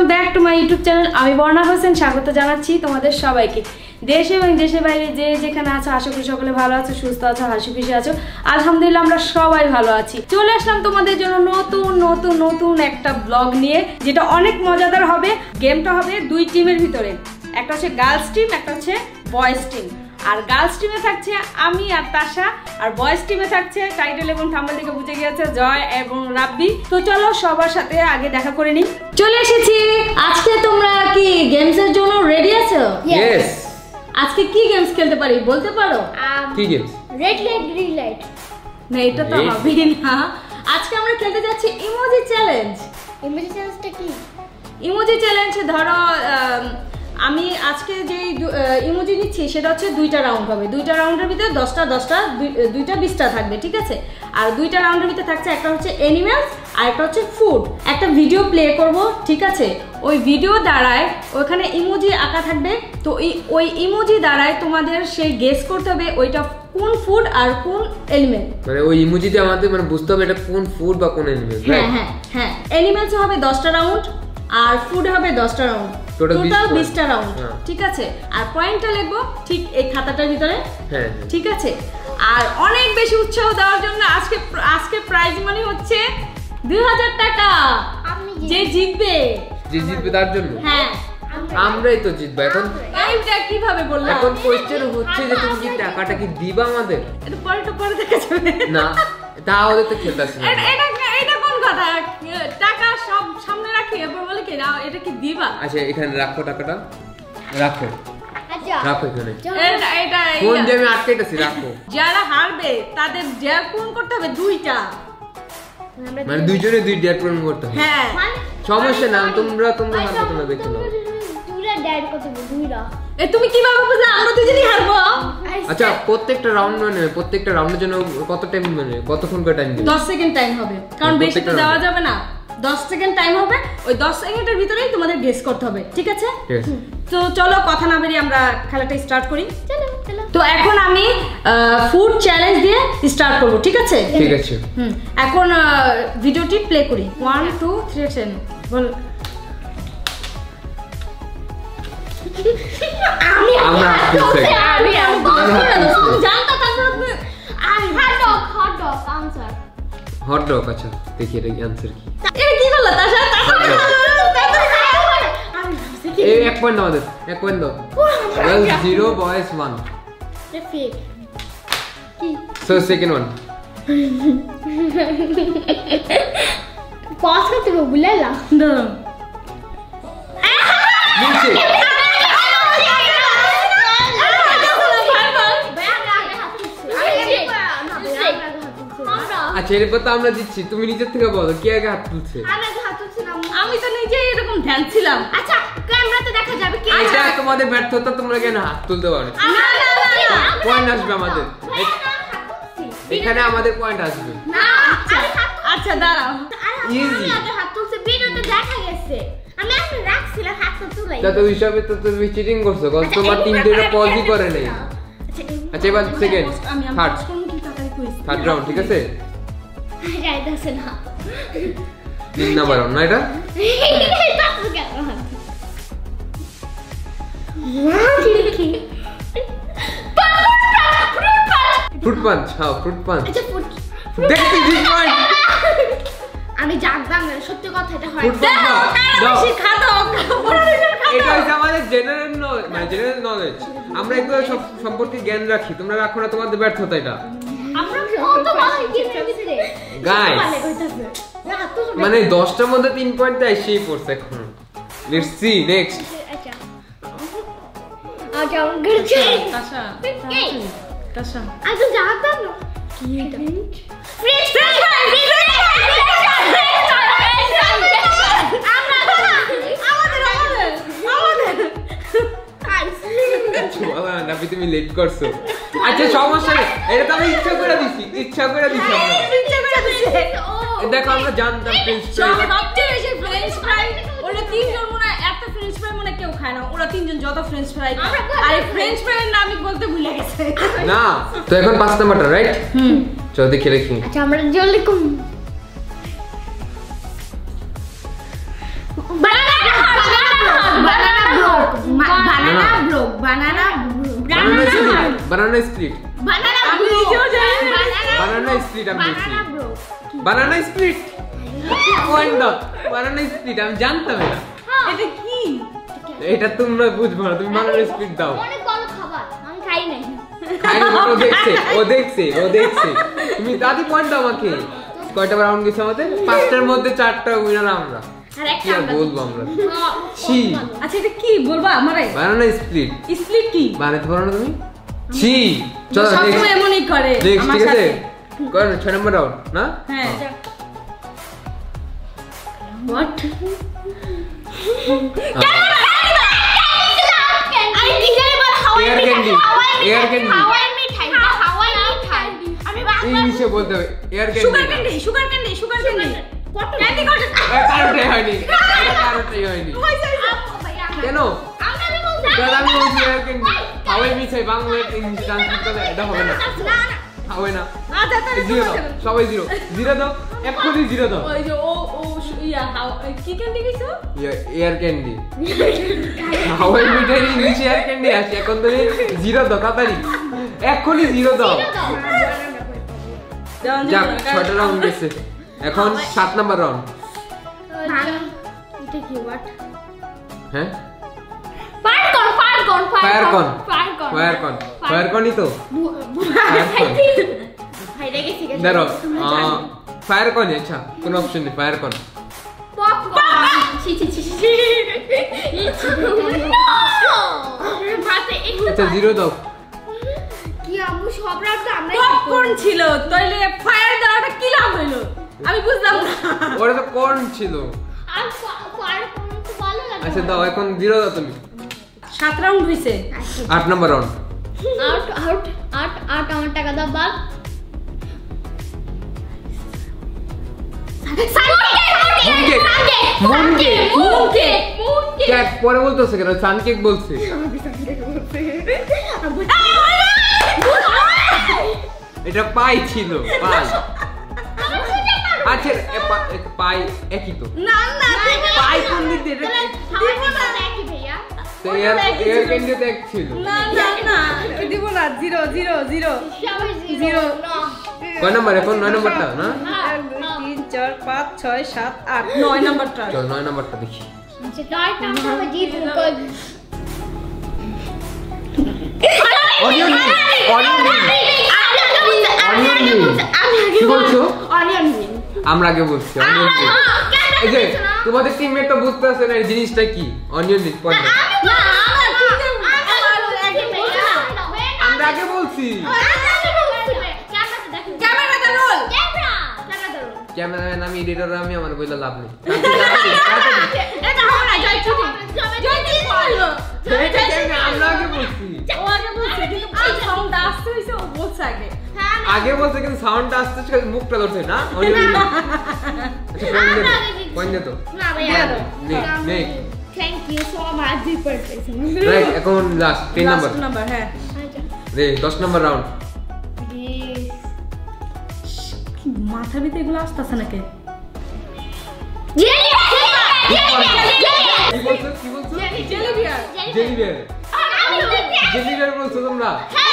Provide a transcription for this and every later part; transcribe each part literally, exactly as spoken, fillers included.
Back to my YouTube channel. আমি বর্ণা হোসেন, স্বাগত জানাচ্ছি তোমাদের সবাইকে। দেশে এবং দেশের বাইরে যে যেখানে আছো, আশা করি সকলে ভালো আছো, সুস্থ আছো, হাসি খুশি আছো। আলহামদুলিল্লাহ আমরা সবাই ভালো আছি। চলে আসলাম তোমাদের জন্য নতুন নতুন নতুন একটা ব্লগ নিয়ে, যেটা অনেক মজাদার হবে। গেমটা হবে দুই টিমের ভিতরে, একটা হচ্ছে গার্লস টিম, একটা হচ্ছে বয়েজ টিম। আর গার্লস টিমে থাকছে আমি আর তাশা, আর বয়েজ টিমে থাকছে টাইটেল এবং থাম্বনেল থেকে বুঝে গিয়েছে জয় এবং রাব্বি। তো চলো সবার সাথে আগে দেখা করে নিই। চলে এসেছি। আজকে তোমরা কি গেমস এর জন্য রেডি আছো? ইয়েস। আজকে কি গেমস খেলতে পারি বলতে পারো? কি games? Red light green light. না, এটা তো হবে না। আজকে আমরা খেলতে যাচ্ছি ইমোজি চ্যালেঞ্জ। ইমোজি চ্যালেঞ্জটা কি? ইমোজি চ্যালেঞ্জ ধরো আমি আজকে যে ইমোজি নিচ্ছি সেটা হচ্ছে দুইটা রাউন্ড হবে। দুইটা রাউন্ডের ভিতরে দশটা দশটা দুইটা বিশটা থাকবে, ঠিক আছে? আর দুইটা রাউন্ডের ভিতরে থাকছে একটা হচ্ছে অ্যানিমেলস আর একটা হচ্ছে ফুড। একটা ভিডিও প্লে করব, ঠিক আছে? ওই ভিডিও দ্বারায় ওইখানে ইমোজি আঁকা থাকবে। তো ওই ইমোজি দ্বারায় তোমাদের সেই গেস করতে হবে ওইটা কোন ফুড আর কোন এলিমেন্ট। মানে ওই ইমোজিতে আমাদের মানে বুঝতে হবে এটা কোন ফুড বা কোন এলিমেন্ট। হ্যাঁ হ্যাঁ হ্যাঁ। অ্যানিমেলস হবে দশটা রাউন্ড আর ফুড হবে দশটা রাউন্ড, টোটাল বিশটা রাউন্ড, ঠিক আছে? আর পয়েন্টটা লিখবো ঠিক এই খাতাটার ভিতরে, হ্যাঁ ঠিক আছে? আর অনেক বেশি উৎসাহ দেওয়ার জন্য আজকে আজকে প্রাইজ মানি হচ্ছে দুই হাজার টাকা। যে জিতবে যে জিতবে তার জন্য, হ্যাঁ আমরাই তো জিতবো। এখন এইটা কিভাবে বললাম? এখন কোশ্চেন হচ্ছে যে তুমি কি টাকাটা কি দিবা আমাদের? এটা পরে তো পরে দেখা যাবে না, তাহলে তো খেলতাছি না। এটা এটা কোন কথা? টাকা সব সামনে রাখি এরপর বলে কি না এটা কি দিবা? আচ্ছা এখানে রাখো টাকাটা, রাখো আচ্ছা রাখো এখানে। এটা এটা কোন যে আমি আটকাইতাছি, রাখো। যারা হারবে তাদের ডেয়ার পূরণ করতে হবে দুইটা, মানে দুইজনে দুই ডেয়ার পূরণ করতে হবে। হ্যাঁ সমস্যা না, তোমরা তোমরা হারবে, তোমরা দেখে নাও। দুইটা ডেয়ার করতে হবে, দুইটা। এ তুমি কিভাবে বুঝলে আমরা দুইজনই হারবো? আচ্ছা প্রত্যেকটা রাউন্ড মানে প্রত্যেকটা রাউন্ডের জন্য কত টাইম মানে কতক্ষণ করে টাইম দিবে? দশ সেকেন্ড টাইম হবে, কারণ বেশি তো দেওয়া যাবে না। দশ সেকেন্ড টাইম হবে, ওই দশ সেকেন্ডের ভিতরেই তোমাদের গেস করতে হবে, ঠিক আছে? তো চলো কথা না বেরিয়ে আমরা খেলাটা স্টার্ট করি। চলো চলো। তো এখন আমি ফুড চ্যালেঞ্জ দিয়ে স্টার্ট করব, ঠিক আছে? ঠিক আছে। হুম, এখন ভিডিওটি প্লে করি। One two three action. বল। আমি আমরা আমি আমি বল করে দাও, তুমি জানতা তারপর তুমি আমি hot dog hot dog answer. Hot dog. আচ্ছা দেখি এটা आंसर কি। এটা কি বললা তাশা? এই এক পয়েন্ট দাও, এক পয়েন্ট দাও। Girls zero boys one. Fake কি? So second one. পাস করতে বলেলা দাও। নিচে আচ্ছা এরপর তো আমরা দিচ্ছি, তুমি নিজের থেকে বলো কে আগে হাত তুলছে। আমি আগে হাত তুলছিলাম। আমি তো নিজে এরকম ধ্যান ছিলাম। আচ্ছা ক্যামেরাতে দেখা যাবে কে? এটা তোমাদের ব্যর্থতা, তোমরা কেন হাত তুলতে পারো? না না না পয়েন্ট আসবে আমাদের এখানে, আমাদের পয়েন্ট আসবে। না আরে হাত আচ্ছা দাঁড়াও। ইজি। আমি আগে হাত তুলছি, ভিডিওতে দেখা গেছে। আমি এখন রাখছিলাম হাত তুলাই। তা তো হিসাবে তো তুমি চিটিং করছো, কারণ তোমার টিম তো এটা পজই করে নাই। আচ্ছা এবার সেকেন্ড থার্ড থার্ড রাউন্ড, ঠিক আছে? জাহিদ হাসান না তিন নাম্বার রাউন্ড না এটা? Fruit punch. হ্যাঁ ফ্রুট পাঞ্চ। আচ্ছা ফুট দেখতে দিস পয়েন্ট। আমি জানতাম না সত্যি কথা এটা হয়। ফ্রুট পাঞ্চ দাও দাও। বেশি খাতো এটা হচ্ছে আমাদের জেনারেল নলেজ, মানে জেনারেল নলেজ। আমরা এগুলো সব সম্পর্কে জ্ঞান রাখি, তোমরা রাখো না, তোমাদের ব্যর্থতা এটা। আমরা কত ভালো গেমের ভিতরে গাইস মানে দশটার মধ্যে তিন পয়েন্ট দেয় সেই পড়ছে এখন। Let's see next. আচ্ছা আচ্ছা গরছে তাশা তাশা আজ জানতাম না কি এটা। ফ্রেশ ফ্রেশ আমরা আমাদের আমাদের আমাদের চুলা না তুমি লেট করছো। আচ্ছা সমস্যা নেই, এটা তো আমি ইচ্ছা করে দিছি, ইচ্ছা করে দিছি আমরা। ইচ্ছা করে দিছি। দেখো আমরা জানতাম ফ্রেঞ্চ ফ্রাই সবচেয়ে বেশি ফ্রেঞ্চ ফ্রাই ওরা তিনজন মনে এত ফ্রেঞ্চ ফ্রাই মনে কেউ খায় না। ওরা তিনজন যত ফ্রেঞ্চ ফ্রাই খায়, আর ফ্রেঞ্চ ফ্রাইয়ের নাম আমি বলতে ভুলে গেছে না। তো এখন পাঁচ নাম্বারটা রাইট? হুম চল দেখে রাখি। আচ্ছা আমরা জলদি কম বানানা banana broke banana banana split banana split banana banana split আমি বলছি banana split পয়েন্ট দাও banana split আমি জানতাম এটা এটা কি এটা তোমরা বুঝবে না তুমি banana split দাও অনেক ভালো খাবার আমি খাই নাই খাই না ও দেখছে ও দেখছে ও দেখছে তুমি দাদি পয়েন্ট দাও আমাকে কয়টা রাউন্ড গেছে আমাদের পাঁচটার মধ্যে চারটা উইনার আমরা আর কি আর বলবো আমরা ছি আচ্ছা এটা কি বলবা আমারে banana split স্প্লিট কি বানাতে পারো না তুমি ছি চলো সব সময় এমনই করে আমার সাথে কোন ছয় নম্বর রাউন্ড না হ্যাঁ হোয়াট আই ডিজাইন বল হাওয়াই এয়ার ক্যান্ডি এয়ার ক্যান্ডি হাওয়াই মিঠাই হাওয়াই মিঠাই আমি ইংলিশে বলতে হবে air candy sugar candy sugar candy sugar candy candy করতে কারোটাই হয়নি কারোটাই হয়নি কেন দাদা আমি বলছি এয়ার ক্যান্ডি হাওয়াই মিঠাই বাংলা ইংলিশ ট্রান্সলেট করলে এটা হবে না হবে না আচ্ছা তাহলে জিরো দাও সবাই জিরো জিরো দাও এক্ষুনি জিরো দাও ওই যে ও ও ইয়া কি ক্যান্ডি কইছো এয়ার ক্যান্ডি হাওয়াই মিঠাই ইংলিশ এয়ার ক্যান্ডি আছে এখন তুমি জিরো দাও তাড়াতাড়ি এক্ষুনি জিরো দাও যাক ছয়টা রাউন্ড গেছে এখন সাত নাম্বার রাউন্ড এটা কি হোয়াট হ্যাঁ ফায়ার কর ফায়ার কর ফায়ার কন ফায়ার কর ফায়ার কন ফায়ার কনই তো ভাই রেগে গেছি দাঁড়ো ফায়ার কন আচ্ছা কোনো অপশন নেই ফায়ার কন পপকর্ন ছি ছি ছি ছি ভাতে আচ্ছা জিরো দাও কি আমু সব রাত আমরা পপকর্ন ছিল তাইলে ফায়ার দেওয়াটা কি লাভ হইলো আমি বুঝলাম না ওটা তো কর্ন ছিল আর ফায়ার কোন তো ভালো লাগে আচ্ছা দাও এখন জিরো দাও তুমি সাত রাউন্ড হইছে আট নাম্বার রাউন্ড আউট আউট আট আট আমার টাকা দাও বাল mooncake mooncake mooncake mooncake cake পরে বলতেছে কেন সানকেক বলছে এটা পাই ছিল পাই আচ্ছা পাই একই তো না না পাই কোন দিক দিয়ে দিব না দেখি ভাইয়া তো এয়ার এয়ার ক্যান্ডি তো এক ছিল না না না দিব না জিরো জিরো জিরো সবাই জিরো। জিরো কয় নাম্বার এখন নয় নাম্বারটা না এক দুই তিন চার পাঁচ ছয় সাত আট নয় নাম্বারটা চল নয় নাম্বারটা দেখি নয়টা আমরা জিতবো অনিয়ন অনিয়ন অনিয়ন কি বলছো অনিয়ন আমরা আগে বলছি অনিয়ন এই যে তোমাদের টিমমেট তো বুঝতে পারছে না এই জিনিসটা কি অনিয়ন রিং পয়েন্ট না আমরা কিন্তু আমরা আগে বলছি ক্যামেরাটা রোল ক্যামেরাম্যান আমি এডিটর আমি আমার বইলা লাভ নেই এটা হবে না জয় ছুটি জয় ছুটি বললো আমরা আগে বলছি ও আগে বলছে কিন্তু সাউন্ড আসছে হইছে ও বলছে আগে আগে বলছে কিন্তু সাউন্ডটা আসছে মুখটা ধরছে না অনিয়ন আচ্ছা পয়েন্ট দে তো না ভাইয়া নে নে thank you so much Dipper right এখন লাস্ট তিন নাম্বার লাস্ট নাম্বার হ্যাঁ রে দশ নাম্বার রাউন্ড মাথা ভিতরে এগুলো আসতেছে নাকি জেলি কি বলছো কি বলছো jelly bear jelly bear jelly bear বলছো তোমরা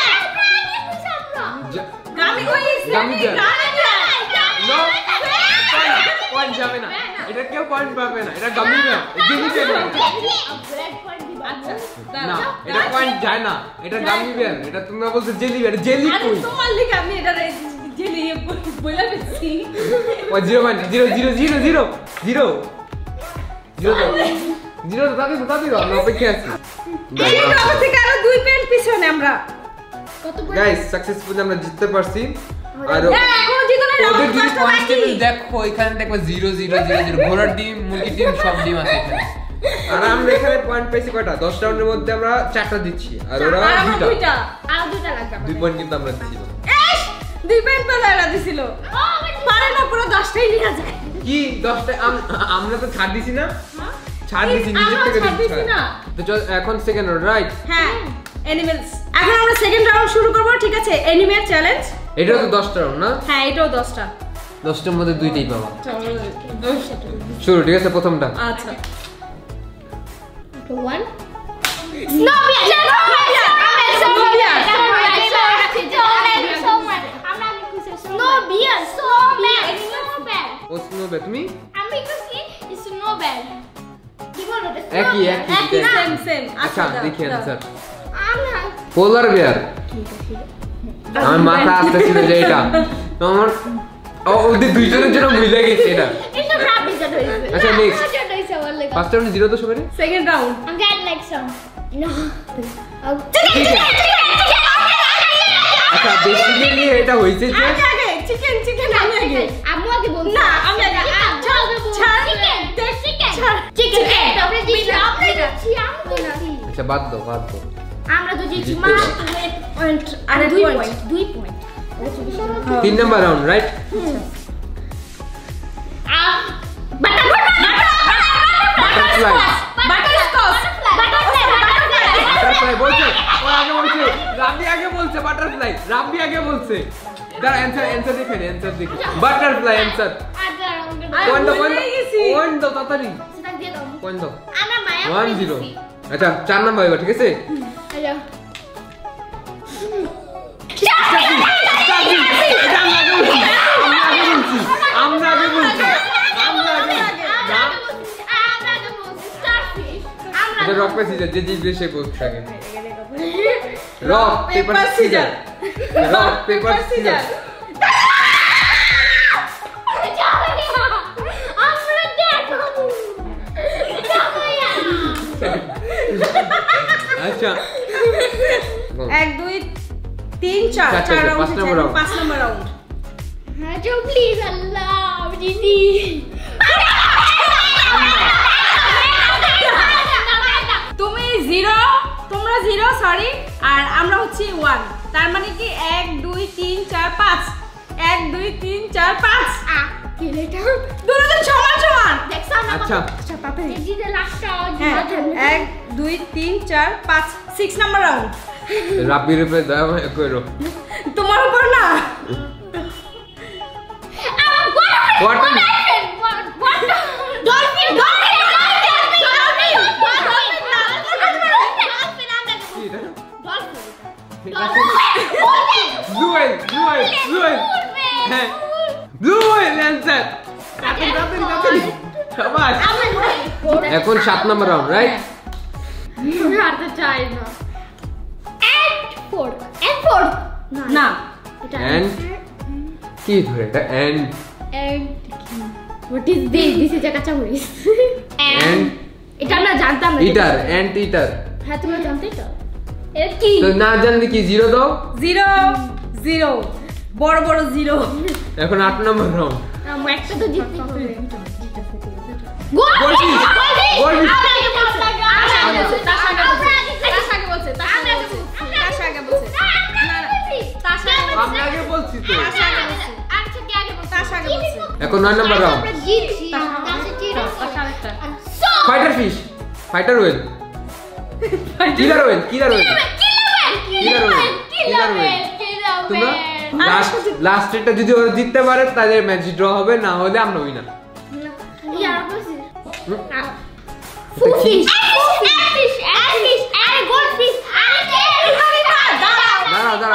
গামি কইছ gummy bear gummy bear no point যাবে না এটা কেউ পয়েন্ট পাবে না এটা গামি বিয়ার জেলি বিয়ার আচ্ছা না এটা পয়েন্ট যায় না এটা গামি বিয়ার এটা তোমরা বলছো জেলি বিয়ার জেলি কই তোমার লিখে আমি এটা জেলি বইলা পেছি ও zero point zero zero zero zero zero zero zero তাতে তো তাতে আমরা অপেক্ষা আছি এই তো থেকে আরো দুই পয়েন্ট পিছনে আমরা কত গাইস সাকসেসফুলি আমরা জিততে পারছি আর এখনো জিতো না ওদের যদি পয়েন্ট টেবিল দেখো এখানে দেখো জিরো জিরো জিরো জিরো ঘোড়ার ডিম মুরগি ডিম সব ডিম আছে এখানে আর আমরা এখানে পয়েন্ট পেয়েছি কয়টা দশ রাউন্ডের মধ্যে আমরা চারটা দিচ্ছি আর ওরা দুইটা দুইটা আর দুটো লাগবে দুই পয়েন্ট কিন্তু আমরা দিচ্ছি এস দুই পয়েন্ট পেলে এরা দিছিল পারে না পুরো দশটাই নিয়ে যায় কি দশটা আমরা তো ছাড় দিছি না ছাড় দিছি নিজের আমরা থেকে ছাড় দিছি দিছি না। তো চল এখন সেকেন্ড রাউন্ড রাইট হ্যাঁ অ্যানিমেলস এখন আমরা সেকেন্ড রাউন্ড শুরু করব ঠিক আছে অ্যানিমেল চ্যালেঞ্জ এটাও তো দশটা রাউন্ড না হ্যাঁ এটাও দশটা দশটার মধ্যে দুইটাই পাবা চলো দশটা শুরু ঠিক আছে প্রথমটা আচ্ছা one. Snowbeard. Snowbeard. Snowbeard. Snowbeard. ও snowbeard তুমি আমি কইছি snowbeard কি বলো এটা একই একই সেম সেম আচ্ছা দেখি आंसर আমরা পোলার বিয়ার আমার মাথা আসতেছিল যে এটা আমার ও ওদের দুইজনের জন্য মিলে গেছে এটা এটা রাবি জট হইছে আচ্ছা নেক্সট জট হইছে বললে ফার্স্ট রাউন্ড জিরো তো সবাই second round I'm getting like some no আচ্ছা বেসিক্যালি এটা হইছে যে আগে আগে চিকেন চিকেন আমি আগে আম্মু আগে বলছি না আমি আগে ছাড় চিকেন চিকেন চিকেন তারপরে দিছি আমরা দিছি আমরা দিছি আচ্ছা বাদ দাও বাদ দাও আমরা তো দিছি মা পয়েন্ট আরে দুই পয়েন্ট দুই পয়েন্ট তিন number round right uh butter butterfly butterscotch butterfly butterfly বলছে ও আগে বলছে রাবি আগে বলছে বাটারফ্লাই রাবি আগে বলছে দাঁড়া অ্যানসার অ্যানসার দেখেন অ্যানসার দেখি বাটারফ্লাই অ্যানসার পয়েন্ট দাও পয়েন্ট দাও পয়েন্ট দাও তাড়াতাড়ি পয়েন্ট দাও আমরা মায়া ওয়ান জিরো আচ্ছা চার নাম্বার এবার ঠিক আছে আচ্ছা এটা আমরা আগে বলছি আমরা আগে বলছি আমরা আগে বলছি আমরা আগে এটা রক পেপার সিজার যে জিতবে সে বলছে আগে rock paper scissor rock paper scissor আচ্ছা এক দুই তিন চার চার, চার চার, রাউন্ড পাঁচ নম্বর রাউন্ড। পাঁচ নম্বর রাউন্ড হ্যাঁ চো প্লিজ আল্লাহ দিদি তুমি জিরো তোমরা জিরো সরি আর আমরা হচ্ছে ওয়ান তার মানে কি এক দুই তিন চার পাঁচ এক দুই তিন চার পাঁচ আ কেলেটা দুজন সমান সমান দেখছো না আচ্ছা আচ্ছা তাড়াতাড়ি দিদি লাস্টটা হ্যাঁ এক দুই তিন চার পাঁচ সিক্স নাম্বার রাউন্ড রাবির উপরে দয়া মায়া করো তোমার উপর না What? Dolphin Blue whale, blue whale, blue whale. হ্যাঁ blue whale answer. তাড়াতাড়ি তাড়াতাড়ি তাড়াতাড়ি শাবাশ এখন সাত নম্বর রাউন্ড রাইট হারতে চাই না এন্ড ফোর এন্ড ফোর না and কি ধরে এটা and and what is this this is a কাঁচামরিচ and এটা আমরা জানতাম না eater and eater হ্যাঁ তোমরা জানতে তো এর কি তো না জানলে কি জিরো দাও জিরো জিরো বড় বড় জিরো এখন আট নম্বর রাউন্ড আমরা একটা তো জিততে হবে গোল গোলফিশ গোলফিশ আমরা আগে বলছি তো এখন নয় number round fighter fish fighter whale killer whale killer whale killer whale killer whale তোমরা লাস্ট লাস্ট এটা যদি ওরা জিততে পারে তাদের ম্যাচ ড্র হবে না হলে আমরা উইনার দাঁড়াও দাঁড়াও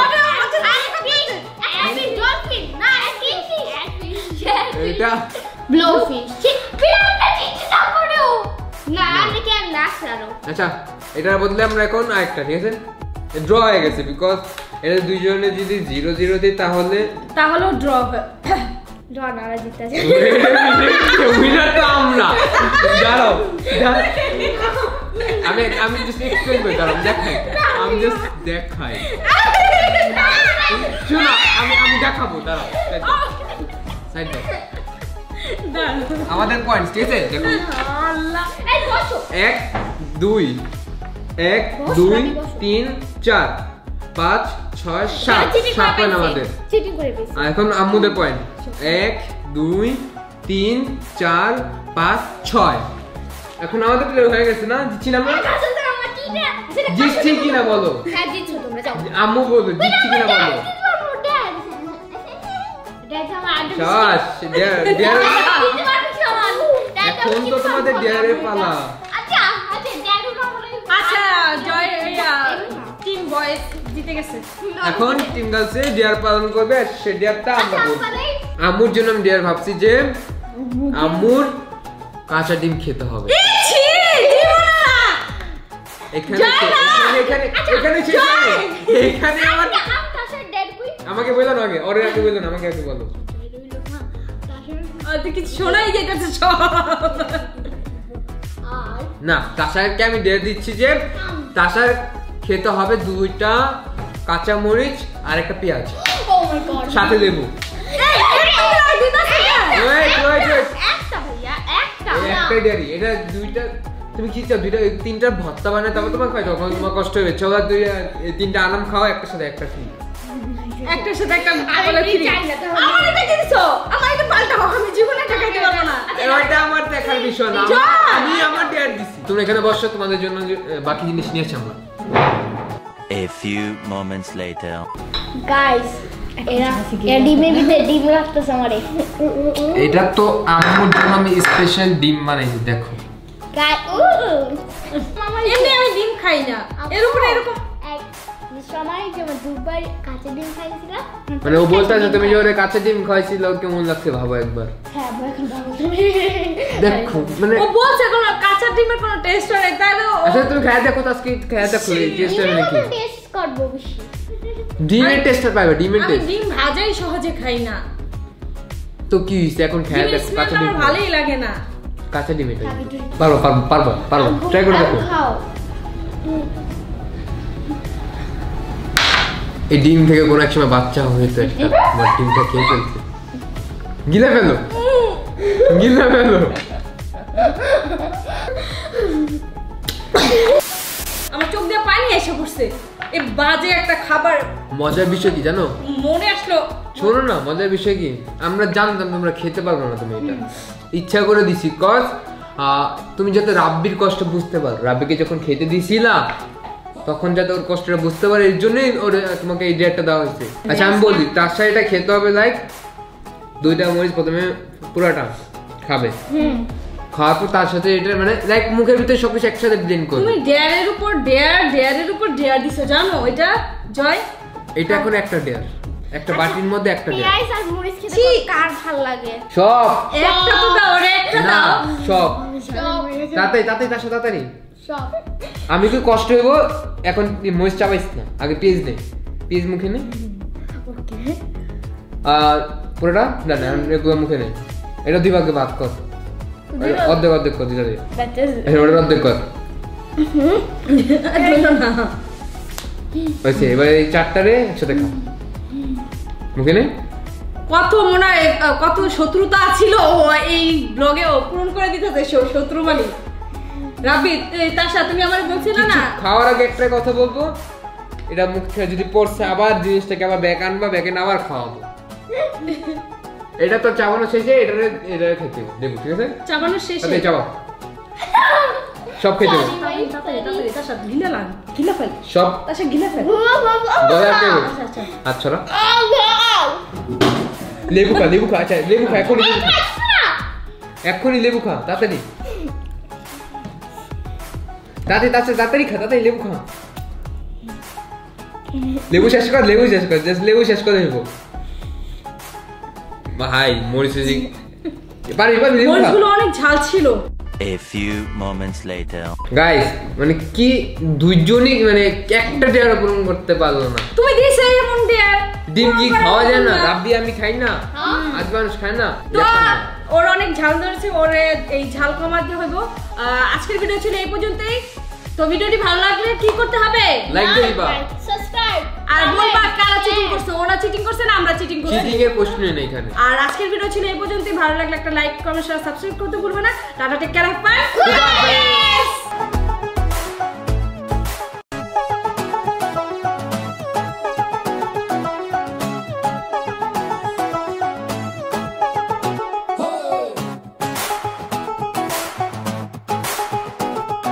এটা ব্লোফিশ পিরামিডটা ঠিক না করো না আমি কেন না ছাড়ো আচ্ছা এটার বদলে আমরা এখন আরেকটা ঠিক আছে ড্র হয়ে গেছে বিকজ এটা দুইজনে যদি জিরো জিরো দিই তাহলে তাহলে ড্র হবে ড্র না জিততে আছে উইনার তো আমরা দাঁড়াও আমি আমি জাস্ট এক্সপ্লেইন করি দাঁড়াও দেখাই আমি জাস্ট দেখাই শোনো আমি আমি দেখাবো দাঁড়াও সাইড দাও আমাদের পয়েন্ট ঠিক আছে দেখো এই বসো এক দুই এক দুই তিন চার পাঁচ ছয় সাত সাত পয়েন্ট আমাদের চিটিং করে দিয়েছি আর এখন আম্মুদের পয়েন্ট এক দুই তিন চার পাঁচ ছয় এখন আমাদের প্লেয়ার হয়ে গেছে না জিতছি না আমরা জিতছি কিনা বলো হ্যাঁ জিতছো তোমরা যাও আম্মু বলো জিতছি কিনা বলো শাবাশ ডিয়ার ডিয়ার এখন তো তোমাদের ডিয়ারের পালা আচ্ছা আচ্ছা ড্যাডু বয়েজ জিতে গেছে। এখন টিম গার্লসে ডিয়ার পালন করবে আর সে ডিয়ারটা আমরা বলবো। আম্মুর জন্য আমি ডিয়ার ভাবছি যে আম্মুর কাঁচা ডিম খেতে হবে। ছি দিব না। এখানে এখানে এখানে এখানে এখানে আমার আমাকে বলো না আগে, ওরে আগে বলো না, আমাকে আগে বলো। আর তুই কিছু শোনাই যাইতেছে সব। না, তাসারকে আমি দিয়ে দিচ্ছি যে তাসার খেতে হবে দুইটা কাঁচা মরিচ আর একটা পেঁয়াজ সাথে লেবু। একটা ডেয়ারি এটা দুইটা তুমি কি চাও? দুইটা তিনটা ভর্তা বানায় তবে তোমার খাই, তখন তোমার কষ্ট হবে। চলো দুই তিনটা আনাম খাও, একটার সাথে একটা ফ্রি, একটার সাথে একটা বলে ফ্রি। আমার এটা কি দিছো? আমার এটা পাল্টা হোক, আমি জীবনে টাকা দিতে পারবো না। এটা আমার দেখার বিষয় না, আমি আমার ডেয়ার দিছি। তুমি এখানে বসো, তোমাদের জন্য বাকি জিনিস নিয়েছি আমরা। A few moments later. Guys, এরা এরা ডিমের ভিতরে ডিম রাখতেছে আমারে। এটা তো আম্মুর জন্য আমি স্পেশাল ডিম বানাইছি, দেখো। গাই ও এমনি আমি ডিম খাই না, এর উপরে এরকম এক সময় যে দুবার কাঁচা ডিম খাইছিল। মানে ও বলতাছে তুমি যে ওরে কাঁচা ডিম খাইছিল কেমন লাগছে ভাবো একবার। হ্যাঁ এখন ভাবো তুমি। দেখো মানে ও বলছে কোন কাঁচা ডিমের কোনো টেস্ট হয় না, তাহলে আচ্ছা তুমি খায় দেখো তো, আজকে খায় দেখো টেস্ট হয় নাকি। টেস্ট করব বেশি। ডিমের টেস্টটা পাবে, ডিমের আমি টেস্ট। ডিম ভাজাই সহজে খাই না, তো কি হইছে এখন খায় দেখো কাঁচা ডিম। আমার ভালোই লাগে না কাঁচা ডিম এটা। পারবো পারবো পারবো পারবো ট্রাই করে দেখো। খাও। এই ডিম থেকে কোনো এক সময় বাচ্চা হইতো একটা, আমার ডিমটা খেয়ে ফেলছে। গিলে ফেলো, গিলে ফেলো। আমার চোখ দিয়ে পানি এসে পড়ছে। এই বাজে একটা খাবার। মজার বিষয় কি জানো? মনে আসলো, শোনো না, মজার বিষয় কি, আমরা জানতাম তোমরা খেতে পারবে না, তুমি এটা ইচ্ছা করে দিছি কজ তুমি যাতে রাব্বির কষ্ট বুঝতে পারো। রাব্বিকে যখন খেতে দিছিলা তখন যাতে ওর কষ্টটা বুঝতে পারে, এর জন্যই ওর তোমাকে এই ডেটটা দেওয়া হয়েছে। আচ্ছা আমি বলি, তার সাথে এটা খেতে হবে লাইক দুইটা মরিচ প্রথমে পুরাটা খাবে, খাওয়ার পর তার সাথে এটা মানে লাইক মুখের ভিতরে সবকিছু একসাথে ব্লেন্ড করবে। তুমি ডেয়ারের উপর ডেয়ার ডেয়ারের উপর ডেয়ার দিছো জানো এটা জয়? এটা এখন একটা ডেয়ার, একটা বাটির মধ্যে একটা ডেয়ার। পেঁয়াজ আর মরিচ খেতে কার ভালো লাগে? সব একটা তো দাও রে, একটা না দাও। সব সব তাড়াতাড়ি তাড়াতাড়ি তার সাথে তাড়াতাড়ি। সব আমি কি কষ্ট হইব এখন, মরিচ চাবাইস না, আগে পেঁয়াজ নে, পেঁয়াজ মুখে নে। ওকে আর পুরোটা না না এগুলো মুখে নে। এটা দুই ভাগে ভাগ কর, অর্ধেক অর্ধেক কর, দিতে দে ওটা অর্ধেক কর। হয়েছে, এবার এই চারটারে একসাথে খা, মুখে নে। কত মনে হয় কত শত্রুতা ছিল এই ব্লগে, ও পূরণ করে দিতেছে শত্রু মানে। রাব্বি তার সাথে তুমি আমার বলছিলে না খাওয়ার আগে একটা কথা বলবো, এটা মুখে যদি পড়ছে আবার জিনিসটাকে আবার ব্যাক আনবা, ব্যাকে না আবার খাওয়াবো। এটা তো চাবানো শেষে এটা এটা খেতে দেবো, ঠিক আছে? চাবানো শেষে আচ্ছা চাবাও, সব খেতে হবে। তার সাথে গিলা লাগ গিলা ফেল, সব তার সাথে গিলা ফেল গলা দেবো। আচ্ছা আচ্ছা আচ্ছা না লেবু খা, লেবু খা। আচ্ছা লেবু খা, এখনই লেবু খা, এখনই লেবু খা, তাড়াতাড়ি তাড়াতাড়ি তাড়াতাড়ি তাড়াতাড়ি খা, তাড়াতাড়ি লেবু খা। লেবু শেষ কর, লেবু শেষ কর, জাস্ট লেবু শেষ করে দেবো। ভাই মরিচ পারবি পারবি, লেবু খা। মরিচগুলো অনেক ঝাল ছিল। A few moments later. Guys মানে কি দুইজনই মানে একটা ডেয়ার পূরণ করতে পারলো না। তুমি দিছে এমন ডেয়ার, ডিম কি খাওয়া যায় না? রাব্বি আমি খাই না, আজ মানুষ খায় না। তো ওর অনেক ঝাল ধরেছে, ওরে এই ঝাল কমাতে হইব। আজকের ভিডিও ছিল এই পর্যন্তই। তো ভিডিওটি ভালো লাগলে কি করতে হবে? লাইক দিবা, সাবস্ক্রাইব আর বলবা কারা চিটিং করছে, ওরা চিটিং করছে না আমরা চিটিং করছি। চিটিং এর প্রশ্ন নেই এখানে। আর আজকের ভিডিও ছিল এই পর্যন্তই। ভালো লাগলে একটা লাইক কমেন্ট সাবস্ক্রাইব করতে ভুলবে না। Tata, take care, by.